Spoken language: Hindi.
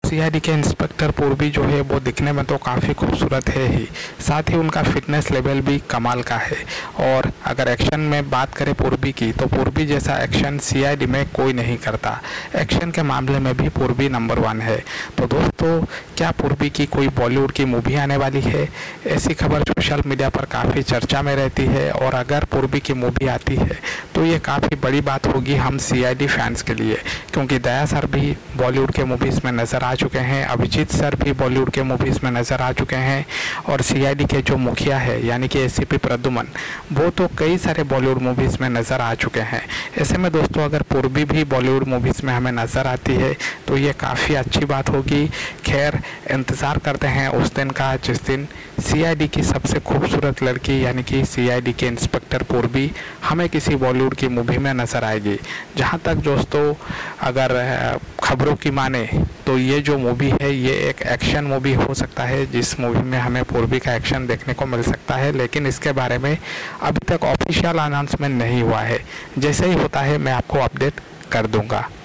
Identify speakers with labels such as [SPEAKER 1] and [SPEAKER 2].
[SPEAKER 1] सीआईडी के इंस्पेक्टर पूर्वी जो है वो दिखने में तो काफ़ी खूबसूरत है ही, साथ ही उनका फिटनेस लेवल भी कमाल का है। और अगर एक्शन में बात करें पूर्वी की, तो पूर्वी जैसा एक्शन सीआईडी में कोई नहीं करता। एक्शन के मामले में भी पूर्वी नंबर 1 है। तो दोस्तों, क्या पूर्वी की कोई बॉलीवुड की मूवी आने वाली है? ऐसी खबर सोशल मीडिया पर काफ़ी चर्चा में रहती है, और अगर पूर्वी की मूवी आती है तो ये काफ़ी बड़ी बात होगी हम सीआईडी फैंस के लिए, क्योंकि दया सर भी बॉलीवुड के मूवीज़ में नज़र आ चुके हैं, अभिजीत सर भी बॉलीवुड के मूवीज़ में नज़र आ चुके हैं, और सीआईडी के जो मुखिया है यानी कि एसीपी प्रद्युमन, वो तो कई सारे बॉलीवुड मूवीज़ में नज़र आ चुके हैं। ऐसे में दोस्तों, अगर पूर्वी भी बॉलीवुड मूवीज़ में हमें नज़र आती है तो ये काफ़ी अच्छी बात होगी। खैर, इंतज़ार करते हैं उस दिन का जिस दिन सीआईडी की सबसे खूबसूरत लड़की यानी कि सीआईडी के इंस्पेक्टर पूर्वी हमें किसी बॉलीवुड की मूवी में नज़र आएगी। जहाँ तक दोस्तों, अगर खबरों की माने तो ये जो मूवी है ये एक एक्शन मूवी हो सकता है, जिस मूवी में हमें पूर्वी का एक्शन देखने को मिल सकता है, लेकिन इसके बारे में अभी तक ऑफिशियल अनाउंसमेंट नहीं हुआ है। जैसे ही होता है मैं आपको अपडेट कर दूंगा।